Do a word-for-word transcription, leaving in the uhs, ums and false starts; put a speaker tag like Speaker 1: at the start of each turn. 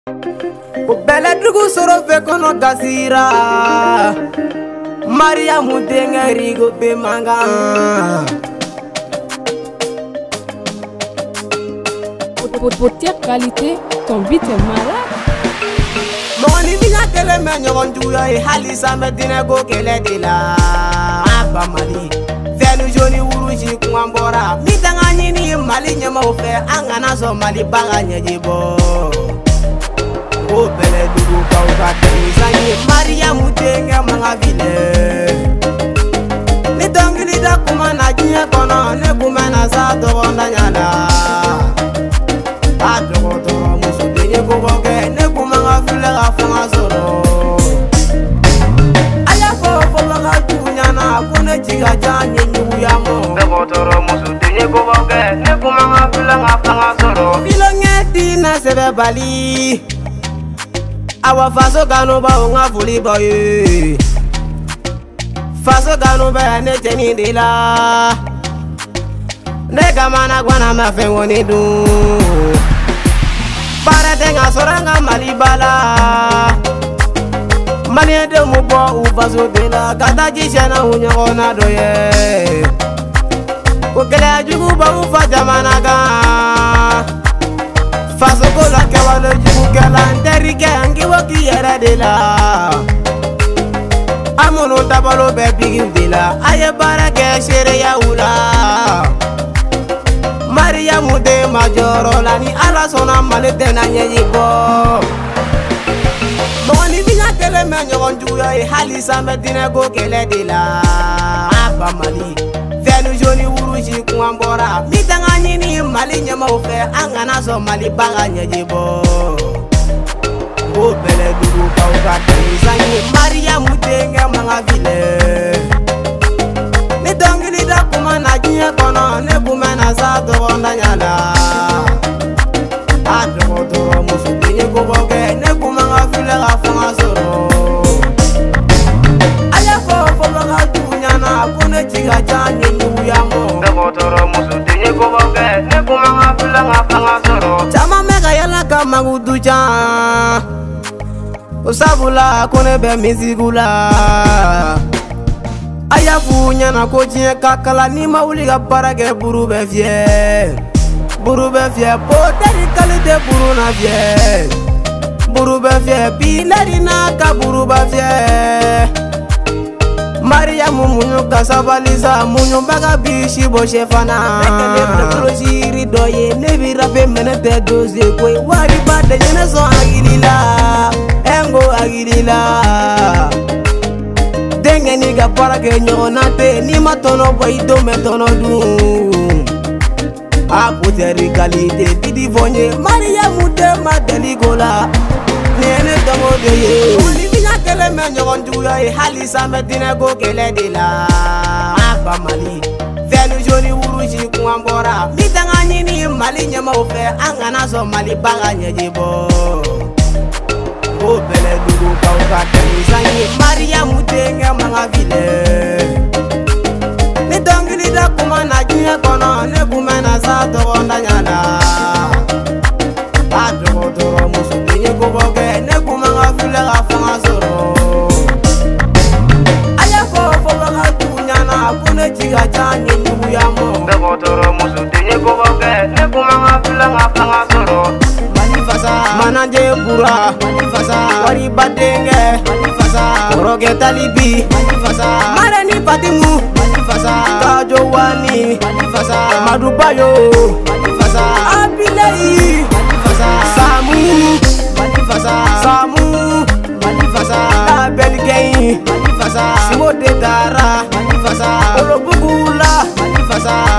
Speaker 1: Beledugu soro fe kono gasira Maria mudenga rigo be manga
Speaker 2: Pour tes qualités, ton beat est malade.
Speaker 1: Moni vina tele me nyogon juya e halisa me dine go kele de la Aba mali Fenu joni uruji kuambora Mitanga nyini mali nyama ufe Angana so mali baga nyejibo O Beledugu kauka tenisani Maria mudenga manga vile Ni dongili da kuma na jinye kono Ne kuma na sa togonda nyala Adogo toro musu denye kuboke Ne kuma nga file ga funga soro Aya fo fo baga junyana Kone chiga janye nyugu ya mo Adogo toro musu denye kuboke Ne kuma nga file ga funga soro Filo ngeti na sebe bali Awa faso gano ba unga fuli boye Faso gano ba ne teni de la Ne kamana gwana ma fe woni du Para tenga soranga malibala Mali de mu bo u faso de la Kata jishana unyo na doye Ukele jugu ba u fa jamana ga Faso kola kewale jugu kelanteri ke angi waki yere de la Amono tabalo be bigi de la Aye bara ke shere ya ula Maria mude majoro la ni ala sona malete na nyeyibo Moni vina tele me nyogon juya e halisa me dine go kele de la Aba mali Fenu joni uruji kuambora Mitanga nyini mali nyama ufe Angana so mali baga nyejibo O Beledugu kauka tenisani Maria mudenga manga vile Ni dongili da kuma na jinye kono Ne kuma na sa togonda nyala Adogo toro musu denye kuboke Ne kuma nga file ga funga soro Aya fo fo baga junyana Kone chiga janye nyugu ya mo Adogo toro musu denye kuboke Ne kuma nga file ga funga soro Chama mega yala kama guduja Usabula kone be mizigula Aya funya na kochie kakala ni mauli ga parage buru be fie Buru be fie poteri kalite buru na fie Buru be fie pilari na ka buru be fie Maria mumunyu kasabaliza munyu baga bishi bo shefana Nekele bro shiri doye nebi rape menete doze kwe Wari bade jene so agilila Engo agilila Denge niga parage nyonate Ni matono boy do metono du Apoteri kalite bidi vonye Maria mude madeli gola Nene tomo deye Oli vina kele me nyogon juya e halisa me dine go kele de la Aba mali Fenu joni uruji kuambora Mitanga nyini mali nyama ufe Angana so mali baga nyejibo O Beledugu kauka tenisani Maria mudenga manga vile Ni dongili da kuma na jinye kono Ne kuma na sa togonda nyala Adogo toro musu denye kuboke Ne kuma nga file ga funga soro Aya fo fo baga junyana Kone chiga janye nyugu ya mo Adogo toro musu denye kuboke Ne kuma nga file ga funga soro Manifasa Mananje pura Manifasa Wari badenge Manifasa Koroge talibi Manifasa Mareni patimu Manifasa Kajo wani Manifasa Madubayo Manifasa Abilei Manifasa Samu Manifasa Samu Manifasa Abelgei Manifasa Simode Dara Manifasa Olobugula Manifasa